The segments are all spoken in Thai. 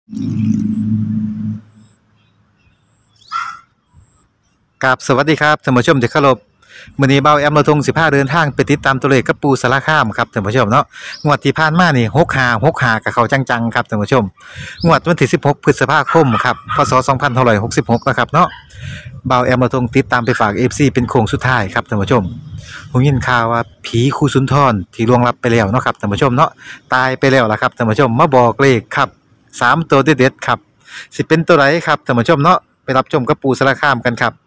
กับสวัสดีครับท่านผู้ชมที่เคารพมื้อนี้เบาแอมเราทง15เดินทางไปติดตามตัวเลขกับปูสารคามครับท่านผู้ชมเนาะงวดที่ผ่านมานี่65กับเขาจังๆครับท่านผู้ชมงวดวันที่16พฤษภาคมครับพศ2566นะครับเนาะเบาแอมเราทงติดตามไปฝาก FC เป็นโค้งสุดท้ายครับท่านผู้ชมผมยินข่าวว่าผีครูสุนทรที่ล่วงลับไปแล้วเนาะครับท่านผู้ชมเนาะตายไปแล้วล่ะครับท่านผู้ชมมาบอกเลขครับ3ตัวเด็ดๆครับสิเป็นตัวไหนครับท่านผู้ชมเนาะไปรับชมกับปูสารคามกันครับ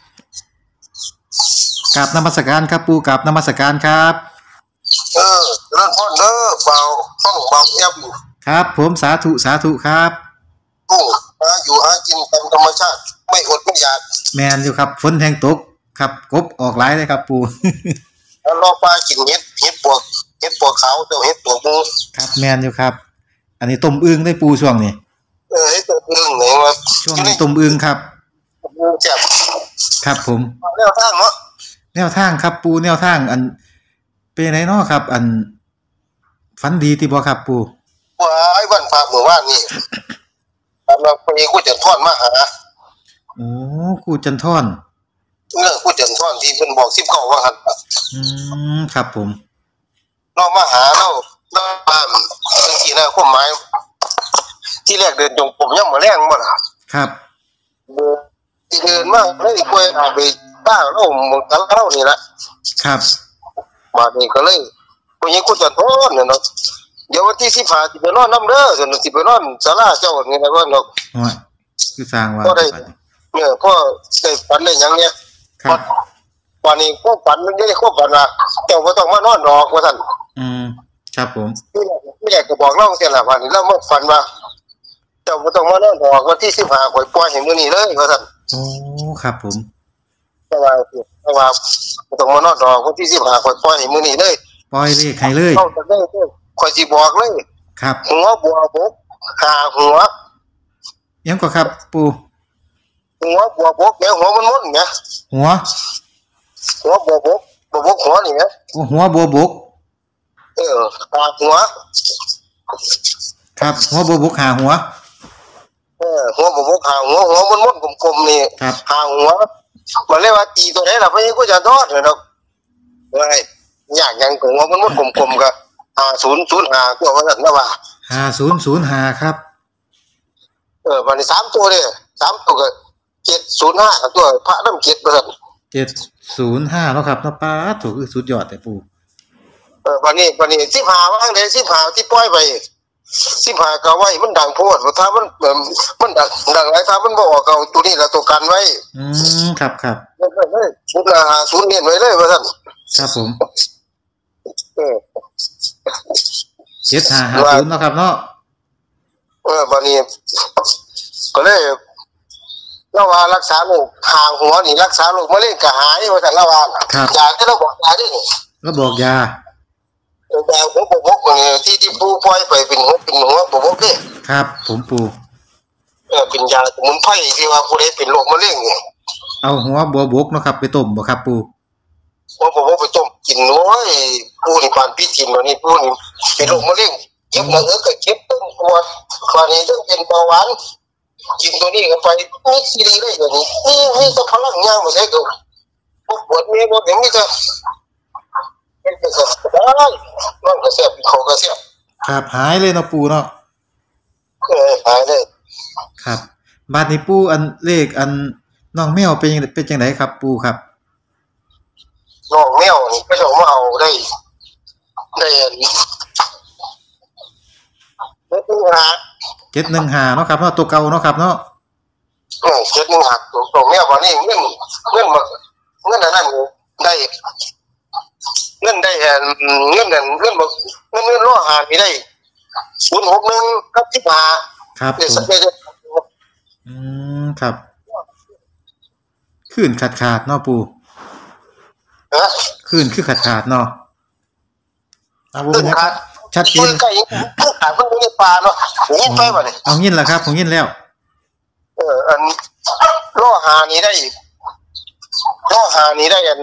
กราบนมัสการครับปูกราบนมัสการครับเรื่องพ่นเด้อเบาต้องเบาแอบครับผมสาธุครับหาอยู่หากินตามธรรมชาติไม่อดไม่อยากแมนอยู่ครับฝนแห้งตกครับกบออกหลายเลยครับปูแล้วรอปลากินเห็ดปวกขาวเจ้าเห็ดปวกมูครับแมนอยู่ครับอันนี้ต้มอึ่งได้ปูช่วงนี้เห็ดตัวอึ่งไหนวะช่วงนี้ต้มอึ่งครับแซ่บครับผมแนวทางเนาะแนวทางครับปูแนวทางอันเป็นไหนเนาะครับอันฝันดีที่บ่ครับปูว่าไอ้วันพระเมื่อวานนี่เราไปกูจันทอนมาหาโอ้กูจันทอนกูจันทอนที่เพิ่นบอก19ว่าหั่นครับผมเรามาหาเราบ้านจังซี่นะความหมายที่แรกเดินจงผมยังบ่แรงบ่ล่ะครับที่เดินมาเลยป่วยเอาไปป้าเรามึงกันเรานี่ละครับมานี่ก็เลยผู้หญิงกูจันทอนเนี่ยเนาะเดี๋ยววันที่15สิไปนอนนำเด้อสิไปนอนศาลาเจ้านี่นะว่าเนาะคือสร้างว่าพ่อได้ฝันได้หยังเนี่ยครับวันนี้ก็ฝันมันได้ก็ฝันว่าเจ้าบ่ต้องมานอนดอกว่าซั่นครับผมไม่อยากจะบอกเล่าเสียล่ะวันนี้แล้วมาฝันว่าเจ้าบ่ต้องมานอนดอกวันที่15ข่อยปล่อยให้มื้อนี้เลยว่าซั่นโอ้ครับผมแต่ว่าบ่ต้องมานอนดอกวันที่15ข่อยปล่อยให้มื้อนี้เลยปล่อยเลขให้เลยเอาจังได๋ข่อยสิบอกเลยครับหัวบัวบก5หัวยังก็ครับปูหัวบัวบกแม่หัวมันมุนแม่หัวบัวบกหัวนี่แม่หัวบัวบก 5หัวครับหัวบัวบก5หัวหัวบัวบก5หัวมันมุนกลมๆนี่5หัวมันเรียกว่าตีตัวไหนล่ะเพิ่นก็จะทอดเนาะเฮ้ยยากยังหัวมันมุนกลมๆก็5005ตัวว่าซั่นนะว่า 5005ครับวันนี้3ตัวเด้3ตัวก็705ตัวพระนำ7ว่าซั่น 705เนาะครับเนาะป้าถูกคือสุดยอดแต่ปู่วันนี้15ว่าจังได๋15ที่ปล่อยไป15ก็ไว้มันดังโพดถ้ามันดังหลายถ้ามันบ่ออกเอาตัวนี้ละตัวกันไว้ครับชุดละ50เน้นไว้เลยว่าซั่นครับผม7550เนาะครับเนาะวันนี้ก็เลยเราว่ารักษาโรคทางหัวนี่รักษาโรคมะเร็งก็หายว่าซั่นละว่ายาที่เราบอกยาดิแล้วบอกยาแต่หัวบกที่ปูปล่อยไปเป็นหัวบกนี่ครับผมปูเป็นยาสมุนไพรที่ว่าผู้ใดเป็นโรคมะเร็งนี่เอาหัวบัวบกเนาะครับไปต้มบ่ครับปูหัวบกไปต้มกินโอ้ยปูนี่ปานพี่กินวันนี้ปูนี่เป็นโรคมะเร็งเจ็บหนักก็เจ็บต้นปวดคราวนี้ต้องเป็นเบาหวานกินตัวนี้ก็ไปนี่ซีรีเลยอย่างนี้นี่ก็พลังงานบ่ใช่ก็ปวดมีบ่อย่างนี้ก็เป็นก็ได้มันก็เสียบเขาก็เสียบครับหายเลยเนาะปูเนาะหายเลยครับบาดนี้ปูอันเลขอันน้องแมวเป็นจังได๋ครับปูครับน้องแมวนี่ก็จะมาเอาได้ 715เนาะครับเนาะตัวเก่าเนาะครับเนาะ 715ตัวแมววันนี้เงินอันนั้นได้เงินรอหามีได้061กับ15 ครับครับคลื่นขาดเนาะปูคลื่นคือขาดเนาะเอาบ่เป็นครับชัดเจนใกล้ขาดมันอยู่ในป่าเนาะยินไปบ่นี่เอายินแล้วครับผมยินแล้วอันรอหานี่ได้อัน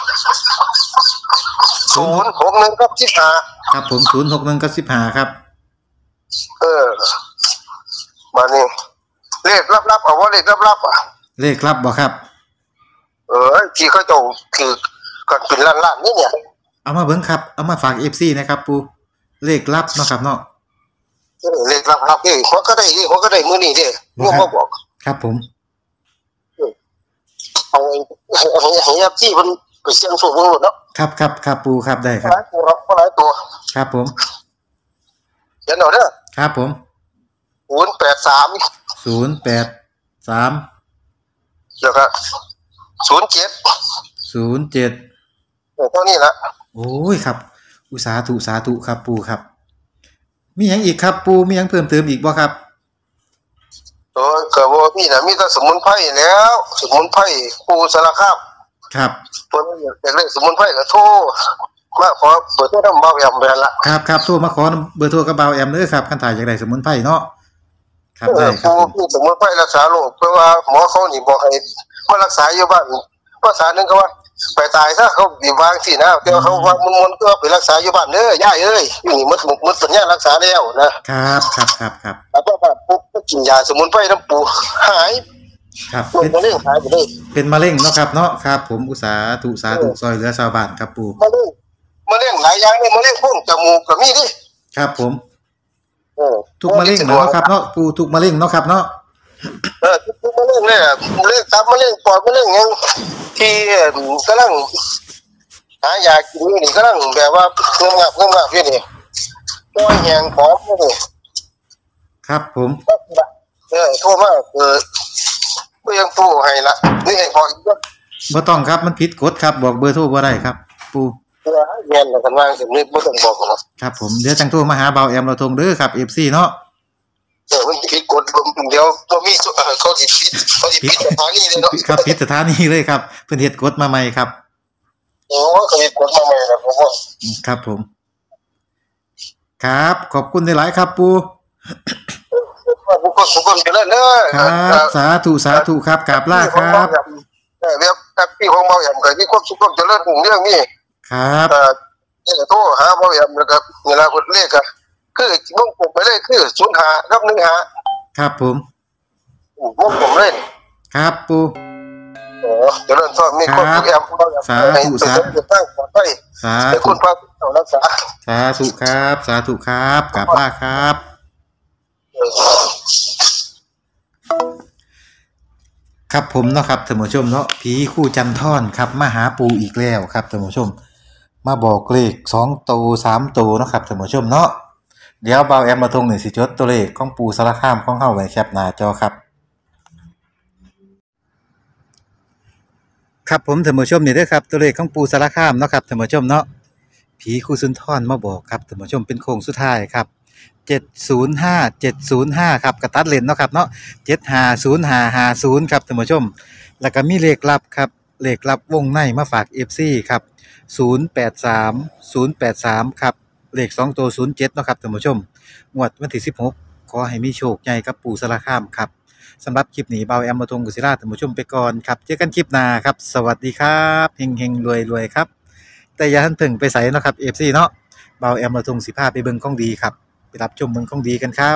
061กับ15 ครับผม061กับ15ครับเออมานี่เลขลับๆเอาว่าเลขลับๆอ่ะเลขลับบ่ครับที่เขาเจ้าคือกันเป็นล้านๆนี่เนี่ยเอามาเบิ่งครับเอามาฝาก FC นะครับปูเลขลับเนาะครับเนาะเลขลับๆนี่เขาก็ได้มื้อนี้เด้งวดบ่บอกครับผมเอาให้ยับที่มันไปเสี่ยงโชคเบิ่งโลดเนาะครับปูครับได้ครับหลายตัวครับผมเดี๋ยวเด้อครับผม 083แล้วก็07เท่านี้ละโอ้ยครับสาธุครับปูครับมีหยังอีกครับปูมีหยังเพิ่มเติมอีกบ่ครับก็บ่มีน่ะมีแต่สมุนไพรแล้วสมุนไพรปูสารคามครับตัวนี้อยากได้สมุนไพรก็โทรมาขอเบอร์โทรนำเบาแอมไปหั่นล่ะครับโทรมาขอเบอร์โทรกับเบาแอมเด้อครับคันถ้าอยากได้สมุนไพรเนาะครับได้ครับปูสมุนไพรรักษาโรคเพราะว่าหมอเขานี่บอกให้มารักษาอยู่บ้านภาษานึงก็ว่าไปตายซะเขาสิวางสินะแต่เขาว่ามันก็ไปรักษาอยู่บ้านเด้อย่าเอ้ยอยู่นี่หมดสัญญารักษาแล้วนะครับแล้วก็ปุ๊บก็กินยาสมุนไพรน้ำปูหายครับเป็นมะเร็งหายไปเลยเป็นมะเร็งเนาะครับเนาะครับผมสาธุซอยเหลือชาวบ้านครับปูมะเร็งหลายอย่างนี่มะเร็งพุ่งจมูกก็มีดิครับผมทุกมะเร็งเนาะครับเนาะปูทุกมะเร็งเนาะครับเนาะทุกมะเร็งเนี่ยมะเร็งตับมะเร็งปอดมะเร็งยังที่กำลังหายากินนี่กำลังแบบว่าเงิมงับอยู่นี่ตัวแห้งผอมนี่ครับผมโทรมาก็ยังปูให้ละนี่ให้พออีกบ่ต้องครับมันผิดกฎครับบอกเบอร์โทรบ่ได้ครับปูแม่นกันว่าสิบ่ต้องบอกครับผมเดี๋ยวจังโทรมาหาเบาแอมเราทงเด้อครับ FC เนาะมันผิดกฎเดี๋ยวบ่มีเขาสิปิดสถานีเลยเนาะครับปิดสถานีเลยครับเพิ่นเฮ็ดกฎมาใหม่ครับเขาเฮ็ดกฎมาใหม่แล้วผมว่าครับผมครับขอบคุณหลายๆครับปูบุคคลเจริญเด้อครับสาธุครับกราบลาครับเรียกแอปปี้ของเบาแอมก็มีความสุขความเจริญเรื่องนี้ครับนี่โทรหาเบาแอมนะครับเวลาเพิ่นเลขก็คือวงกลมไปเลยคือ05กับ15 ครับผมวงกลมเลยครับปูเจริญพรมีความสุขแอมเบาแอมสาธุตั้งปลอดภัยให้คุณพระรักษาสาธุครับกราบลาครับครับผมเนาะครับท่านผู้ชมเนาะผีคู่จันทร์ครับมาหาปูอีกแล้วครับท่านผู้ชมมาบอกเลข2ตัว3ตัวเนาะครับท่านผู้ชมเนาะเดี๋ยวเบาแอมมาทง1สิจดตัวเลขของปูสารคามของเฮาไว้แคปหน้าจอครับครับผมท่านผู้ชมนี่เด้อครับตัวเลขของปูสารคามเนาะครับท่านผู้ชมเนาะผีคู่สุนทรมาบอกครับท่านผู้ชมเป็นโค้งสุดท้ายครับ705ครับกระตัดเลนเนาะครับเนาะ750550ครับท่านผู้ชมแล้วก็มีเลขลับครับเลขลับวงในมาฝาก FC ครับ083083ครับเลข2ตัว07เนาะครับท่านผู้ชมงวดวันที่16ขอให้มีโชคใหญ่กับปู่สารคามครับสำหรับคลิปนี้เบาแอมมาทงกุศิราท่านผู้ชมไปก่อนครับเจอกันคลิปหน้าครับสวัสดีครับเฮงๆรวยๆครับแต่อย่าทันถึงไปไสเนาะครับ FC เนาะเบาแอมมาทงสิพาไปเบิ่งของดีครับไปรับชมเมืองของดีกันครับ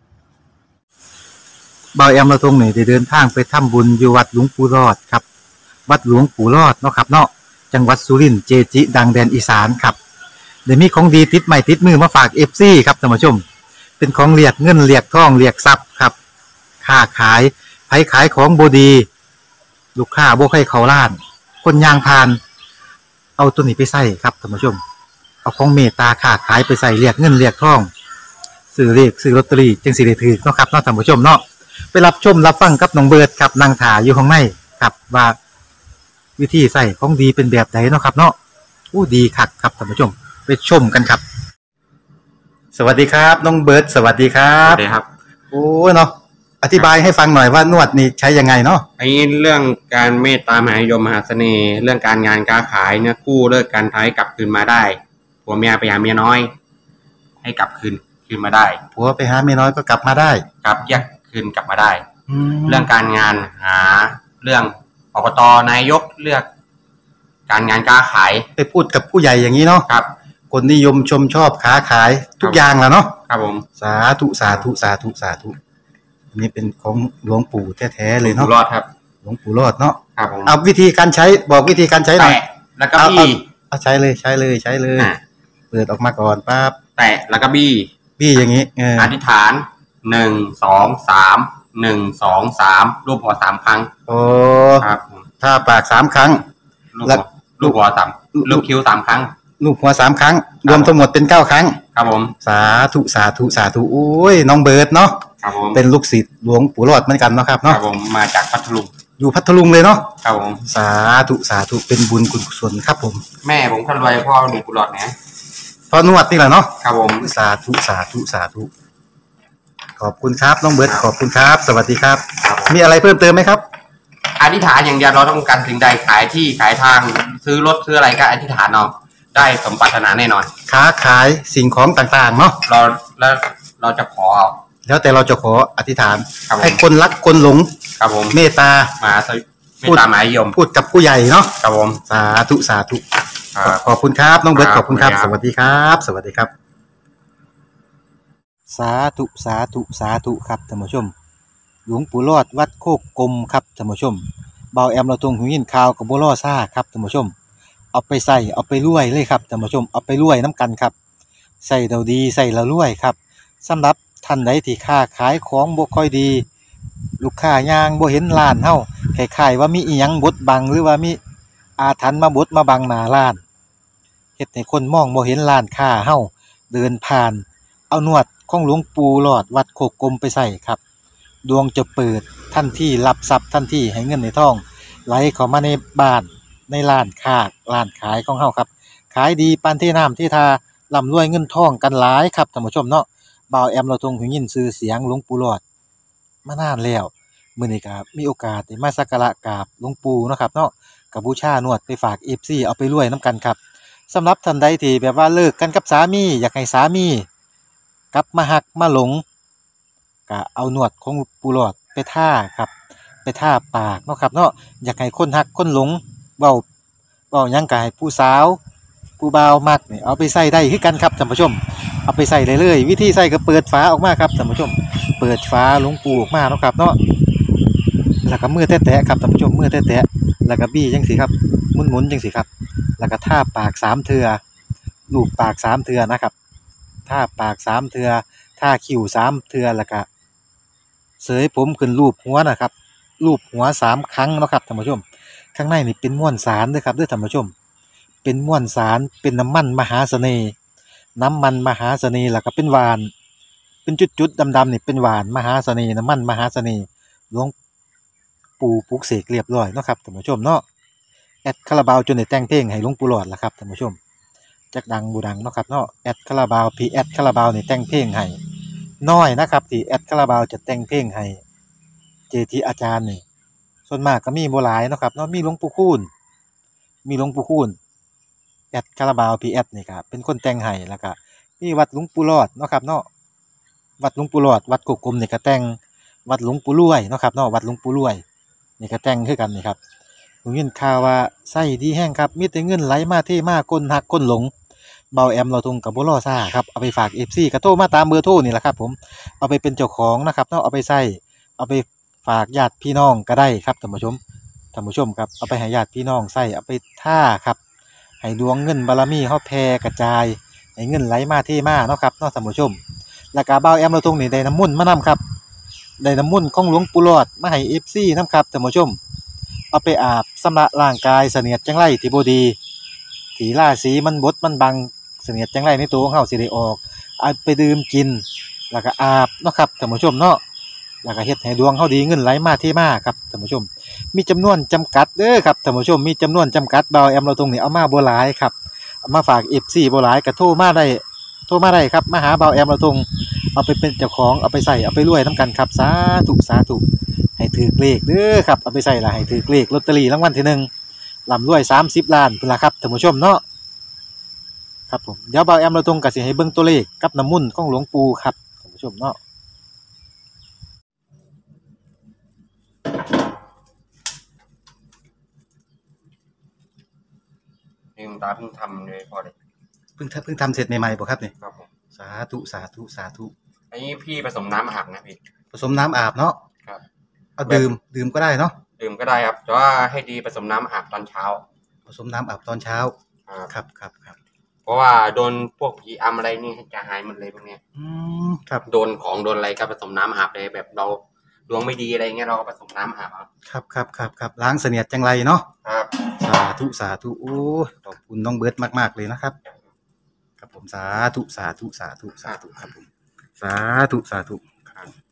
เบาแอมเราตรงนี้ได้เดินทางไปทำบุญอยู่วัดหลวงปู่รอดครับวัดหลวงปู่รอดเนาะครับเนาะจังหวัดสุรินทร์เจจิดังแดนอีสานครับเดี๋ยวมีของดีติดใหม่ติดมือมาฝาก FC ครับท่านผู้ชมเป็นของเรียกเงินเรียกทองเรียกทรัพย์ครับค้าขายไผขายของบ่ดีลูกค้าบ่ให้เข้าร้านคนยางพานเอาตัวนี้ไปใส่ครับท่านผู้ชมเอาของเมตตาค้าขายไปใส่เรียกเงินเรียกทองซื้อเลขซื้อลอตเตอรี่จึงสิได้ถือเนาะครับเนาะท่านผู้ชมเนาะไปรับชมรับฟังกับน้องเบิร์ดครับนางถาอยู่ข้างในครับว่าวิธีใส่ของดีเป็นแบบไหนเนาะครับเนาะอู้ดีคักครับท่านผู้ชมไปชมกันครับสวัสดีครับน้องเบิร์ดสวัสดีครับสวัสดีครับโอ้เนาะอธิบายให้ฟังหน่อยว่านวดนี่ใช้ยังไงเนาะไอ้เรื่องการเมตตามหานิยมมหาเสน่ห์เรื่องการงานการขายเนี่ยกู้เลิกการท้ายกลับคืนมาได้ผัวเมียไปหาเมียน้อยให้กลับคืนมาได้ผัวไปหาเมียน้อยก็กลับมาได้กลับแยกคืนกลับมาได้เรื่องการงานหาเรื่องอบตนายกเลือกการงานการขายไปพูดกับผู้ใหญ่อย่างนี้เนาะครับคนนิยมชมชอบค้าขายทุกอย่างแหล้วเนาะครับผมสาธุสาธุสาธุสาธุอันนี้เป็นของหลวงปู่แท้ๆเลยเนาะอยู่รอดครับหลวงปู่รอดเนาะครับผมเอาวิธีการใช้บอกวิธีการใช้หน่อยแตะแล้วก็บี้เอาใช้เลยใช้เลยใช้เลยเปิดออกมาก่อนปั๊บแตะแล้วก็บี้อย่างนี้อธิษฐาน1 2 3 1 2 3รูปหัว3ครั้งโอ้ครับถ้าปาก3ครั้งแล้วลูกหัว3ลูกคิ้ว3ครั้งลูกหัว3ครั้งรวมทั้งหมดเป็น9ครั้งครับผมสาธุสาธุสาธุโอ้ยน้องเบิร์ดเนาะครับผมเป็นลูกศิษย์หลวงปู่รอดเหมือนกันเนาะครับครัเนาะบผมมาจากพัทลุงอยู่พัทลุงเลยเนาะครับผมสาธุสาธุเป็นบุญกุศลครับผมแม่ผมคนรวยพ่อหนุ่มกุหลาบนะพอนวดนี่แหละเนาะครับผมสาธุสาธุสาธุขอบคุณครับน้องเบิร์ดขอบคุณครับสวัสดีครับมีอะไรเพิ่มเติมไหมครับอธิษฐานอย่างเดียวเราต้องการสิ่งใดขายที่ขายทางซื้อรถซื้ออะไรก็อธิษฐานเอาได้สมปรารถนาแน่นอนค้าขายสิ่งของต่างๆเนาะเราจะขอเอาแล้วแต่เราจะขออธิษฐานให้คนรักคนหลงครับผมเมตตามาพูดตามหมายยมพูดกับผู้ใหญ่เนาะครับผมสาธุสาธุขอบคุณครับน้องเบิร์ตขอบคุณครับสวัสดีครับสวัสดีครับสาธุสาธุสาธุครับท่านผู้ชมหลวงปู่รอดวัดโคกกลมครับท่านผู้ชมเบาแอมเราตรงหูยินข่าวกับบัวล่อซ่าครับท่านผู้ชมเอาไปใส่เอาไปรวยเลยครับท่านผู้ชมเอาไปรวยน้ำกันครับใส่เราดีใส่เรารวยครับสำหรับท่านใดที่ค้าขายของบ่ค่อยดีลูกค้ายางบ่เห็นร้านเฮาคล้ายๆว่ามีอีหยังบดบังหรือว่ามีอาถรรพ์มาบดมาบังหน้าร้านเฮ็ดให้คนมองบ่เห็นร้านค้าเฮาเดินผ่านเอานวดของหลวงปู่หลอดวัดโคกกลมไปใส่ครับดวงจะเปิดทันทีรับทรัพย์ทันทีให้เงินในทองไหลเข้ามาในบ้านในร้านค้าร้านขายของเฮาครับขายดีปานที่น้ำที่ทาร่ำรวยเงินทองกันหลายครับท่านผู้ชมเนาะบ่าวแอมเราทรงหูยินชื่อเสียงหลวงปู่หลอดมานานแล้วมื้อนี้ก็มีโอกาสได้มาสักการะกราบหลวงปู่เนาะครับเนาะก็บูชานวดไปฝาก FC เอาไปรวยนํกันครับสำหรับท่านใดที่แบบว่าเลิกกันกับสามีอยากให้สามีกลับมาฮักมาหลงก็เอานวดของปู่หลอดไปท่าครับไปท่าปากเนาะครับเนาะอยากให้คนฮักคนหลงเว้าหยังก็ให้ผู้สาวผู้บ่าวมักนี่เอาไปใส่ได้คือกันครับท่านผู้ชมเอาไปใส่ได้เลยวิธีใส่ก็เปิดฝาออกมาครับท่านผู้ชมเปิดฝาหลวงปู่ออกมาเนาะครับเนาะแล้วก็มือแตะๆครับท่านผู้ชมมือแตะๆแล้วก็บี้จังซี่ครับหมุนๆจังซี่ครับแล้วก็ท่าปาก3เทื่อลูบปาก3เทื่อนะครับท่าปาก3เทื่อท่าคิ้ว3เทื่อแล้วก็เสยผมขึ้นรูปหัวนะครับรูปหัว3ครั้งเนาะครับท่านผู้ชมข้างในนี่เป็นม้วนสารเด้อครับเด้อท่านผู้ชมเป็นม้วนสารเป็นน้ำมันมหาเสน่ห์น้ำมันมหาเสน่ห์แล้วก็เป็นหวานเป็นจุดๆดำๆนี่เป็นหวานมหาเสน่ห์น้ำมันมหาเสน่ห์หลวงปู่ปลุกเสกเรียบร้อยเนาะครับท่านผู้ชมเนาะแอดคาราบาวจนได้แต่งเพลงให้หลวงปู่หลอดล่ะครับท่านผู้ชมจักดังบ่ดังเนาะครับเนาะแอดคาราบาวพี่แอดคาราบาวนี่แต่งเพลงให้น้อยนะครับที่แอดคาราบาวจะแต่งเพลงให้เจทีอาจารย์นี่ส่วนมากก็มีบ่หลายเนาะครับเนาะมีหลวงปู่คูณแอดคาราบาวพีแอดนี่ครับเป็นคนแต่งให้แล้วก็มีวัดหลวงปู่รอดเนาะครับเนาะวัดหลวงปู่รอดวัดโคกกลมนี่ก็แต่งวัดหลวงปู่รวยเนาะครับเนาะวัดหลวงปู่รวยนี่ก็แต่งคือกันนี่ครับผมยินข่าวว่าไส้ดีแห้งครับมีแต่เงินไหลมาเทมาคนหักคนหลงเบาแอมเราทงกับบ่รอซ่าครับเอาไปฝาก FC ก็โทรมาตามเบอร์โทรนี่แหละครับผมเอาไปเป็นเจ้าของนะครับเนาะเอาไปใส่เอาไปฝากญาติพี่น้องก็ได้ครับท่านผู้ชมครับเอาไปให้ญาติพี่น้องใส่เอาไปท่าครับให้ดวงเงินบารมีเฮาแผ่กระจายให้เงินไหลมาเทมาเนาะครับเนาะท่านผู้ชมแล้วก็บ่าวแอมเราตรงนี้ได้น้ำมนต์มานํครับได้น้ำมนต์ของหลวงปู่หลอดมาให้ FC นำครับท่านผู้ชมเอาไปอาบชำระร่างกายเสนียดจังไรที่บ่ดีที่ราศีมันบดมันบังเสนียดจังไรในตัวของเฮาสิได้ออกเอาไปดื่มกินแล้วก็อาบเนาะครับท่านผู้ชมเนาะแล้วก็เฮ็ดให้ดวงเฮาดีเงินไหลมาเทมาครับท่านผู้ชมมีจำนวนจำกัดเด้อครับท่านผู้ชมมีจำนวนจำกัดเบาแอมเราตรงนี้เอามาบ่หลายครับเอามาฝาก FC บ่หลายก็โทรมาได้ครับมาหาเบาแอมเราตรงเอาไปเป็นเจ้าของเอาไปใส่เอาไปรวยนํกันครับสาธุสาธุให้ถือเลขเด้อครับเอาไปใส่ละให้ถือเลขลอตเตอรี่รางวัลที่1ร่ำรวย30ล้านพุ่นล่ะครับท่านผู้ชมเนาะครับผมเดี๋ยวเบาแอมเราตรงก็สิให้เบิ่งตัวเลขกับน้ำมนต์ของหลวงปู่ครับท่านผู้ชมเนาะนี่คุณตาเพิ่งทำเลยพอเลยเพิ่งทำเสร็จใหม่ๆบ่ครับนี่ครับผมสาธุสาธุสาธุอันนี้พี่ผสมน้ำอาบนะพี่ผสมน้ำอาบเนาะครับเอาดื่มก็ได้เนาะดื่มก็ได้ครับแต่ว่าให้ดีผสมน้ำอาบตอนเช้าผสมน้ำอาบตอนเช้าครับเพราะว่าโดนพวกผีอำอะไรนี่จะหายหมดเลยพวกเนี้ยครับโดนของโดนอะไรก็ผสมน้ำอาบเลยแบบเราดวงไม่ดีอะไรเงี้ยเราก็ผสมน้ำอาบครับล้างเสนียดจังไรเนาะครับสาธุโอ้ขอบคุณน้องเบิร์ดมากๆเลยนะครับครับผมสาธุครับผมสาธุครับ